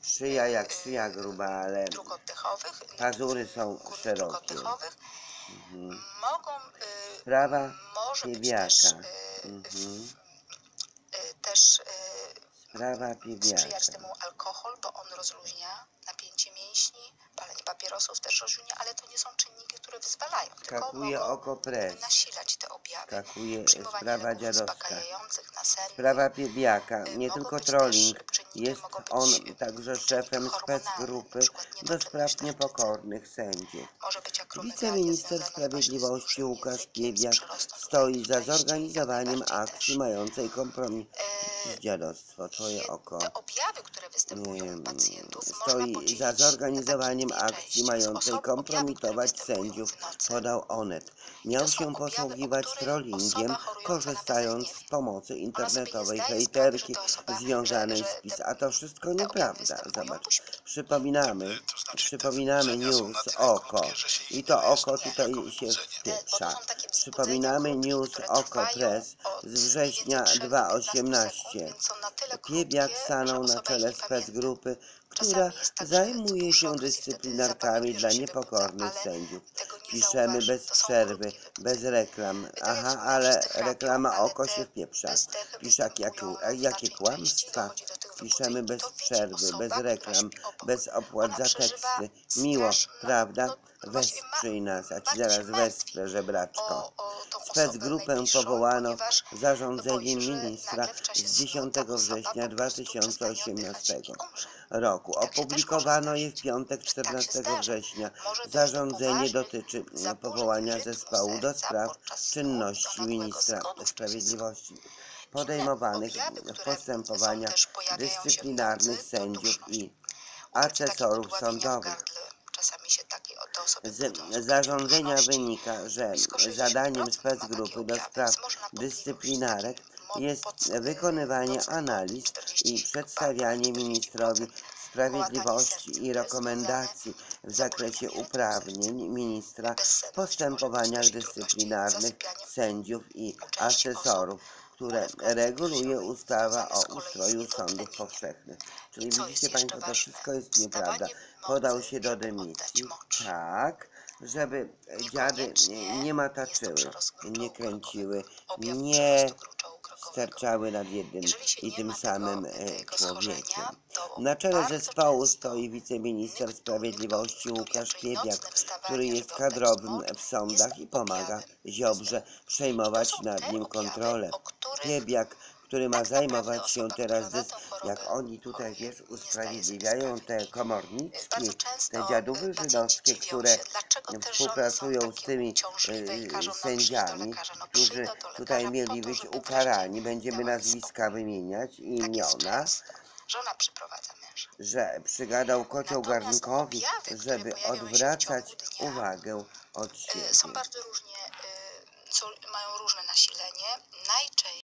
Szyja jak szyja gruba, ale dróg oddechowych, pazury są górnych dróg szerokie. oddechowych. Mhm. Mogą, Sprawa może być piewiaka. Mhm. też Sprawa sprzyjać piewiaka. temu alkohol, bo on rozluźnia napięcie mięśni, palenie papierosów też rozluźnia, ale to nie są czynniki, które wyzwalają, tylko Skakuje mogą oko pres. nasilać te objawy. Skakuje Przyjmowanie sprawa leków dziadowska. uspokajających, nasennych. Sprawa piewiaka, nie Mogą tylko być trolling, też czynniki, jest mogą być on także czynniki szefem hormonalne, specgrupy np. do spraw niedoczynność tarczycy. niepokornych sędziów. Może być akromegalia Wiceminister związana właśnie z Sprawiedliwości dużym Łukasz językiem, z Piebiak przyrostem stoi tutaj za treści, jak zorganizowaniem najbardziej akcji też. mającej kompromis. Dziadostwo, twoje oko. Te objawy, które występują u pacjentów, można Stoi podzielić za zorganizowaniem na takie dwie akcji części. mającej Objawy, które kompromitować występują sędziów, w nocy. podał Onet. I Miał to są się objawy, o posługiwać których trollingiem, osoba chorująca na PESEL korzystając nie z wie. pomocy Ona sobie nie internetowej zdaje sprawy, że hejterki ta osoba, związanej z PiS. A to wszystko te objawy nieprawda. występują, Zobacz, bo śpi. przypominamy news oko. I to oko tutaj się Bo to wpieprza. są takie wzbudzenia Przypominamy krótkie, news które oko trwają press od z mniej więcej września 3 do 15 sekund, 2018. więc są na tyle Piebiak krótkie, że stanął na osoba ich czele nie pamięta. specgrupy, która Czasami jest tak, że co zajmuje dłuższy się okres i wtedy dyscyplinarkami zapamiętuje, dla że się wybudza, niepokornych ale sędziów. tego nie Piszemy zauważy. bez To są przerwy, krótkie bez wybudzenia. reklam. Tak jak Aha, wspomniałam, wszyscy ale chrapią, reklama ale oko te się wpieprza. bezdechy Pisz występują w jakie znacznej części, kłamstwa. dochodzi do tych Piszemy wybudzeń i bez to widzi przerwy, bez osoba, która reklam, śpi obok. bez opłat Ona za przeżywa teksty. Miło, prawda? właściwie Wesprzyj nas, a ci bardzo się zaraz martwi wesprę, żebraczko. o tą osobę Specgrupę najbliższą, powołano ponieważ boi zarządzeniem się, że ministra nagle w czasie z snu 10 ta osoba września po prostu przestanie oddychać 2018 i umrze. roku. I tak się też może Opublikowano je w zdarzyć, piątek że tak się 14 zdarza. września. Może dojść do Zarządzenie poważnych dotyczy zaburzeń powołania rytmu zespołu do serca spraw podczas snu i do czynności nagłego ministra zgonu w czasie snu. sprawiedliwości Inne podejmowanych objawy, w które są postępowaniach też pojawiają się w dyscyplinarnych nocy, to sędziów duszność. i Uczucie takie asesorów wydławienia w sądowych. gardle. Czasami się te osoby budzą z Z uczuciem zarządzenia duszności. wynika, że Blisko zadaniem 60% ma takie specgrupy do objawy, spraw więc można podliczyć dyscyplinarek jest wykonywanie analiz i przedstawianie ministrowi sprawiedliwości i rekomendacji w zakresie uprawnień ministra w postępowaniach dyscyplinarnych sędziów i asesorów, które reguluje ustawa o ustroju sądów powszechnych. Czyli widzicie Państwo, to wszystko jest nieprawda. Podał się do dymisji, tak, żeby dziady nie mataczyły, nie kręciły, nie sterczały nad jednym i tym samym człowiekiem. Na czele zespołu stoi wiceminister sprawiedliwości Łukasz Piebiak, który jest kadrowym w sądach i pomaga Ziobrze przejmować nad nim kontrolę. Piebiak, który ma zajmować się teraz, jak oni tutaj, wiesz, usprawiedliwiają te komorniczki, te dziadówy żydowskie, które współpracują z tymi sędziami, którzy tutaj mieli być ukarani. Będziemy nazwiska wymieniać i imiona, że przygadał kocioł garnkowi, żeby odwracać uwagę od siebie. Są bardzo różnie, mają różne nasilenie. Najczęściej